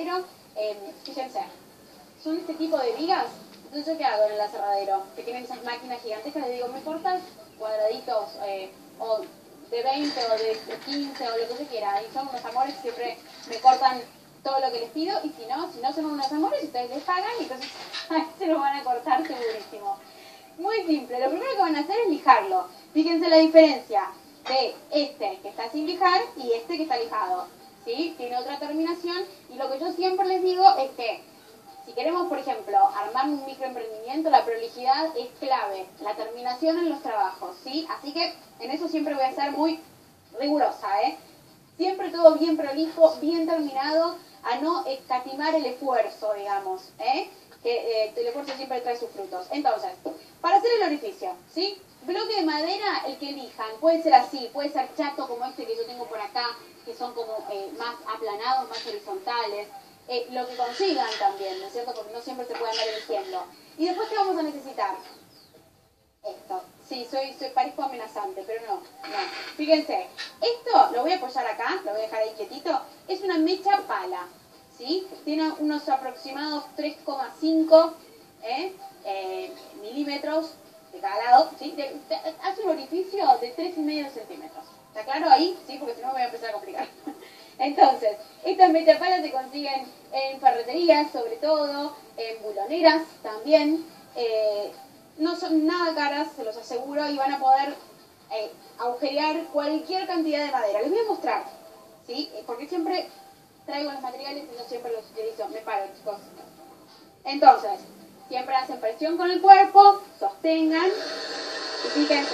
aserradero, fíjense, son este tipo de vigas. Entonces, ¿yo qué hago en el aserradero? Que tienen esas máquinas gigantescas, les digo, ¿me cortas cuadraditos o de 20 o de 15 o lo que se quiera? Y son unos amores, siempre me cortan todo lo que les pido, y si no son unos amores, ustedes les pagan y entonces se lo van a cortar segurísimo. Muy simple, lo primero que van a hacer es lijarlo. Fíjense la diferencia de este que está sin lijar y este que está lijado, ¿sí? Tiene otra terminación, y lo que yo siempre les digo es que si queremos, por ejemplo, armar un microemprendimiento, la prolijidad es clave, la terminación en los trabajos, ¿sí? Así que en eso siempre voy a ser muy rigurosa, ¿eh? Siempre todo bien prolijo, bien terminado, a no escatimar el esfuerzo, digamos, ¿eh? Que el esfuerzo siempre trae sus frutos. Entonces, para hacer el orificio, ¿sí? Bloque de madera, el que elijan, puede ser así, puede ser chato como este que yo tengo por acá, que son como más aplanados, más horizontales, lo que consigan también, ¿no es cierto? Porque no siempre se puede andar eligiendo. Y después, ¿qué vamos a necesitar? Esto. Sí, parezco amenazante, pero no. Fíjense, esto lo voy a apoyar acá, lo voy a dejar ahí quietito, es una mecha pala, ¿sí? Tiene unos aproximados 3,5 milímetros de cada lado, ¿sí? Hace un orificio de 3,5 centímetros. ¿Está claro ahí? Sí, porque si no me voy a empezar a complicar. Entonces, estas mechapalas se consiguen en ferreterías, sobre todo, en buloneras también. No son nada caras, se los aseguro, y van a poder agujerear cualquier cantidad de madera. Les voy a mostrar, ¿sí? Porque siempre traigo los materiales y no siempre los utilizo. Me paro, chicos. Entonces, siempre hacen presión con el cuerpo, sostengan, y fíjense,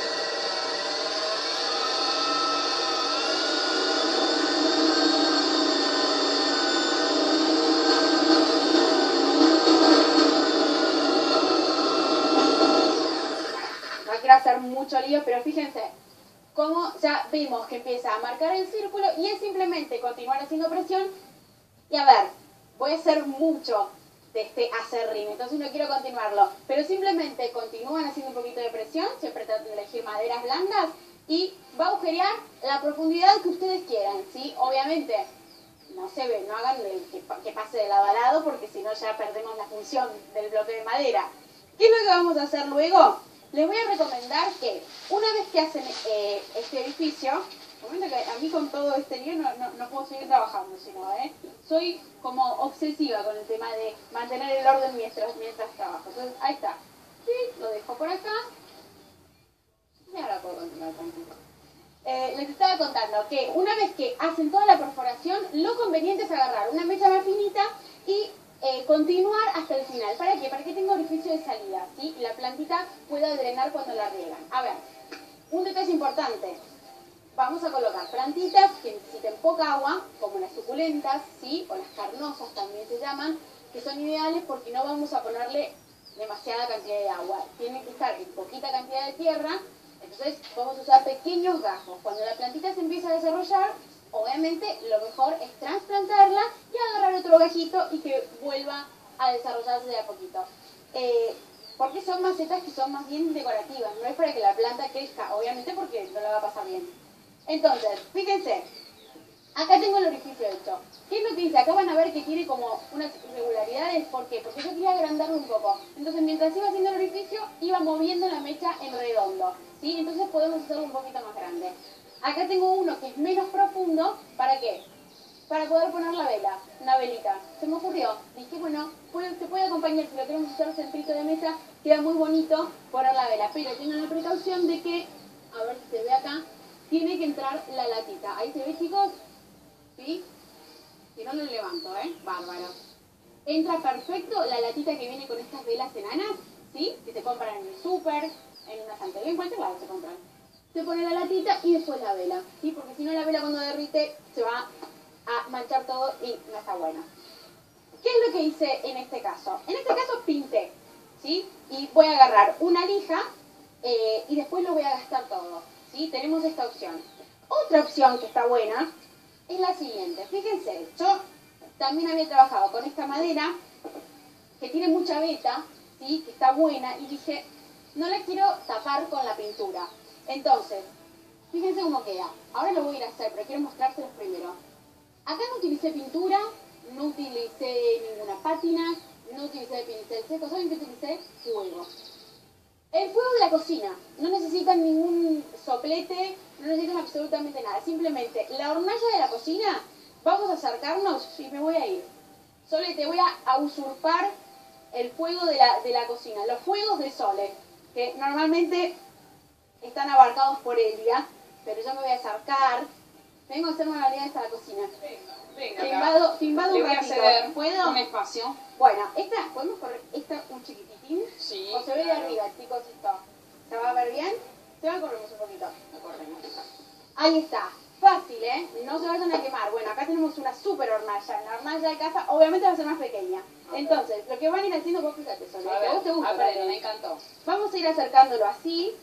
no quiero hacer mucho lío, pero fíjense cómo ya vimos que empieza a marcar el círculo, y es simplemente continuar haciendo presión. Y a ver, voy a hacer mucho de este aserrín, entonces no quiero continuarlo, pero simplemente continúan haciendo un poquito de presión, siempre traten de elegir maderas blandas, y va a agujerear la profundidad que ustedes quieran, ¿sí? Obviamente, no se ve, no hagan que pase de lado a lado, porque si no ya perdemos la función del bloque de madera. ¿Qué es lo que vamos a hacer luego? Les voy a recomendar que una vez que hacen este edificio, comento que a mí con todo este lío no puedo seguir trabajando, sino, soy como obsesiva con el tema de mantener el orden mientras trabajo. Entonces, ahí está. Sí, lo dejo por acá. Y ahora puedo continuar tranquilo. Les estaba contando que una vez que hacen toda la perforación, lo conveniente es agarrar una mecha más finita y continuar hasta el final. ¿Para qué? Para que tenga orificio de salida, ¿sí? Y la plantita pueda drenar cuando la riegan. A ver, un detalle importante. Vamos a colocar plantitas que necesiten poca agua, como las suculentas, ¿sí? O las carnosas también se llaman, que son ideales porque no vamos a ponerle demasiada cantidad de agua. Tienen que estar en poquita cantidad de tierra, entonces vamos a usar pequeños gajos. Cuando la plantita se empieza a desarrollar, obviamente lo mejor es trasplantarla y agarrar otro gajito y que vuelva a desarrollarse de a poquito. Porque son macetas que son más bien decorativas, no es para que la planta crezca, obviamente, porque no la va a pasar bien. Entonces, fíjense, acá tengo el orificio hecho. ¿Qué es lo que dice? Acá van a ver que tiene como unas irregularidades. ¿Por qué? Porque yo quería agrandarlo un poco. Entonces, mientras iba haciendo el orificio, iba moviendo la mecha en redondo, ¿sí? Entonces podemos hacerlo un poquito más grande. Acá tengo uno que es menos profundo. ¿Para qué? Para poder poner la vela, una velita. Se me ocurrió. Dije, bueno, se puede acompañar, si lo queremos usar centrito de mesa, queda muy bonito poner la vela. Pero tengan la precaución de que, a ver si se ve acá, tiene que entrar la latita. ¿Ahí se ve, chicos? ¿Sí? Si no, lo levanto, Bárbaro. Entra perfecto la latita que viene con estas velas enanas, ¿sí? Que se compran en el súper, en una santería, en cualquier lado se compran. Se pone la latita y después la vela, ¿sí? Porque si no, la vela cuando derrite se va a manchar todo y no está bueno. ¿Qué es lo que hice en este caso? En este caso pinté, ¿sí? Y voy a agarrar una lija y después lo voy a gastar todo, ¿sí? Tenemos esta opción. Otra opción que está buena es la siguiente. Fíjense, yo también había trabajado con esta madera que tiene mucha veta, ¿sí? Que está buena, y dije, no la quiero tapar con la pintura. Entonces, fíjense cómo queda. Ahora lo voy a ir a hacer, pero quiero mostrárselos primero. Acá no utilicé pintura, no utilicé ninguna pátina, no utilicé pincel seco, ¿saben qué utilicé? Fuego. El fuego de la cocina, no necesitan ningún soplete, no necesitan absolutamente nada, simplemente la hornalla de la cocina, vamos a acercarnos y me voy a ir. Sole, te voy a usurpar el fuego de la cocina, los fuegos de Sole, que normalmente están abarcados por Elia, pero yo me voy a acercar, vengo a hacer manualidades a la cocina. Venga, filmado le un voy a ratito, ceder ¿puedo? un espacio. Bueno, ¿podemos correr esta un chiquititín? Sí, ¿O se ve de claro. arriba, chicos, esto? ¿Se va a ver bien? Se va a corremos un poquito. Lo corremos. Ahí está. Fácil, ¿eh? No se vayan a quemar. Bueno, acá tenemos una super hornalla. La hornalla de casa obviamente va a ser más pequeña. Entonces, lo que van a ir haciendo, vos fíjate, Sole, A que a vos te ver, gusta aprendo, también. me encantó. Vamos a ir acercándolo así,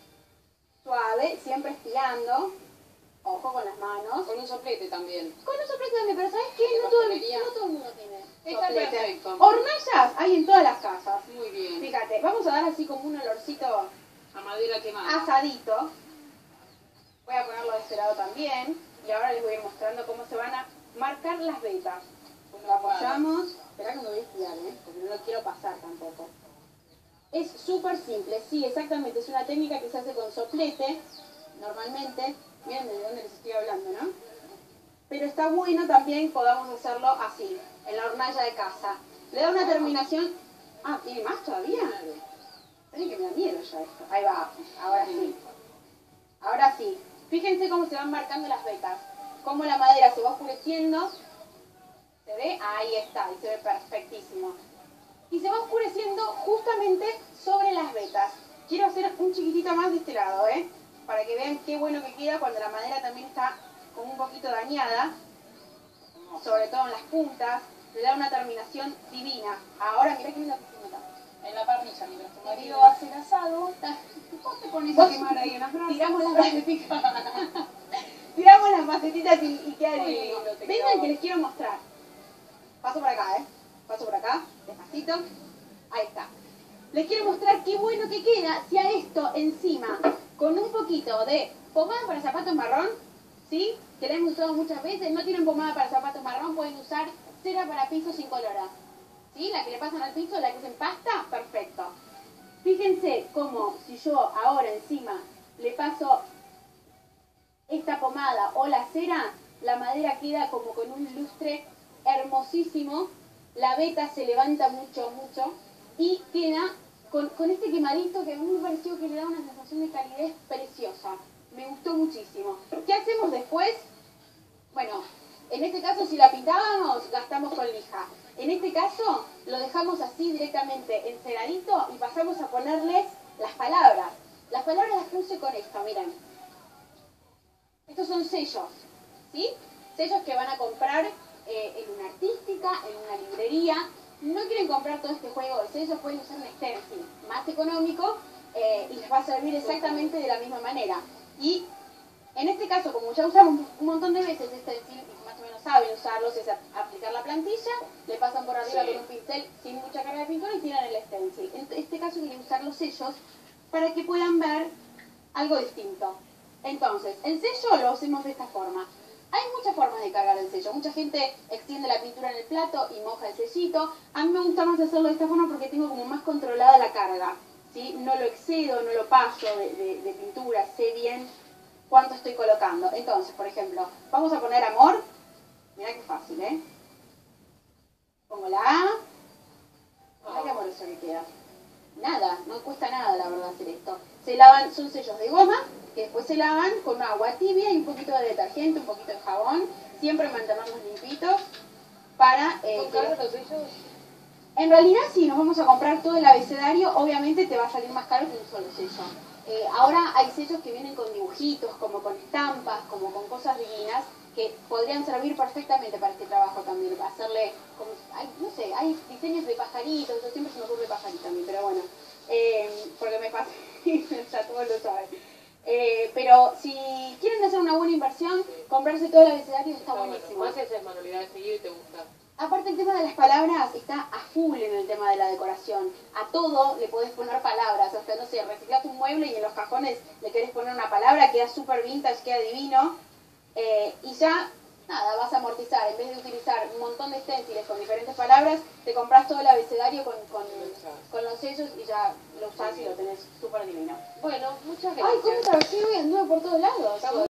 suave, siempre estirando. Ojo con las manos. Con un soplete también. Con un soplete también, pero ¿sabes qué? ¿De No todo el mundo tiene Está soplete. perfecto. Hornallas hay en todas las casas. Muy bien. Fíjate, vamos a dar así como un olorcito A madera quemada. asadito. Voy a ponerlo de este lado también. Y ahora les voy a ir mostrando cómo se van a marcar las vetas. Lo apoyamos. Esperá que me voy a estirar, porque no lo quiero pasar tampoco. Es súper simple, sí, exactamente. Es una técnica que se hace con soplete, normalmente. Miren de dónde les estoy hablando, ¿no? Pero está bueno también podamos hacerlo así, en la hornalla de casa. Le da una terminación... Ah, ¿tiene más todavía? Miren que me da miedo ya esto. Ahí va, ahora sí. Ahora sí. Fíjense cómo se van marcando las vetas. Cómo la madera se va oscureciendo. ¿Se ve? Ahí está, y se ve perfectísimo. Y se va oscureciendo justamente sobre las vetas. Quiero hacer un chiquitito más de este lado, para que vean qué bueno que queda cuando la madera también está como un poquito dañada, sobre todo en las puntas. Le da una terminación divina. Ahora mirá qué lindo que se nota. En la parrilla, mientras tu marido va a hacer asado, vos te pones a quemar ahí unas brasas. Tiramos las macetitas. Tiramos las macetitas y queda Muy divino. lindo te Vengan quedó. que les quiero mostrar. Paso por acá, Paso por acá, despacito. Ahí está. Les quiero mostrar qué bueno que queda si a esto encima, con un poquito de pomada para zapatos marrón, ¿sí? Que la hemos usado muchas veces. No tienen pomada para zapatos marrón, pueden usar cera para pisos incolora. ¿Sí? La que le pasan al piso, la que se empasta, perfecto. Fíjense cómo si yo ahora encima le paso esta pomada o la cera, la madera queda como con un lustre hermosísimo, la veta se levanta mucho, mucho y queda con este quemadito que a mí me pareció que le da una sensación de calidez preciosa. Me gustó muchísimo. ¿Qué hacemos después? Bueno, en este caso si la pintábamos, gastamos con lija. En este caso, lo dejamos así directamente enceradito y pasamos a ponerles las palabras. Las palabras las puse con esto, miren. Estos son sellos, ¿sí? Sellos que van a comprar en una artística, en una librería. No quieren comprar todo este juego de sellos, pueden usar un stencil más económico y les va a servir exactamente de la misma manera. Y en este caso, como ya usamos un montón de veces stencil y más o menos saben usarlos, es aplicar la plantilla, le pasan por arriba con un pincel sin mucha carga de pintura y tiran el stencil. En este caso quieren usar los sellos para que puedan ver algo distinto. Entonces, el sello lo hacemos de esta forma. Hay muchas formas de cargar el sello. Mucha gente extiende la pintura en el plato y moja el sellito. A mí me gusta más hacerlo de esta forma porque tengo como más controlada la carga, ¿sí? No lo excedo, no lo paso de pintura, sé bien cuánto estoy colocando. Entonces, por ejemplo, vamos a poner amor. Mirá qué fácil, Pongo la A. Mirá qué amoroso que queda. Nada, no cuesta nada la verdad hacer esto. Se lavan, son sellos de goma, que después se lavan con agua tibia y un poquito de detergente, un poquito de jabón. Siempre mantenerlos limpitos para... ¿Son caros los sellos? En realidad, si nos vamos a comprar todo el abecedario, obviamente te va a salir más caro que un solo sello. Ahora hay sellos que vienen con dibujitos, como con estampas, como con cosas divinas, que podrían servir perfectamente para este trabajo también. Hacerle, como, no sé, hay diseños de pajaritos, yo siempre se me ocurre pajarito a mí, pero bueno, porque me pasa, ya todos lo saben. Pero si quieren hacer una buena inversión, comprarse todo el abecedario está buenísimo. Bueno. ¿Vos haces manualidades seguido y te gusta? Aparte el tema de las palabras está a full en el tema de la decoración. A todo le podés poner palabras. Hasta, no sé, reciclás un mueble y en los cajones le querés poner una palabra, queda súper vintage, queda divino. Y ya nada, vas a amortizar. En vez de utilizar un montón de stenciles con diferentes palabras, te compras todo el abecedario con los sellos y ya lo usás y lo tenés súper divino. Bueno, muchas Ay, ¿cómo gracias. trabajé hoy? Anduve por todos lados.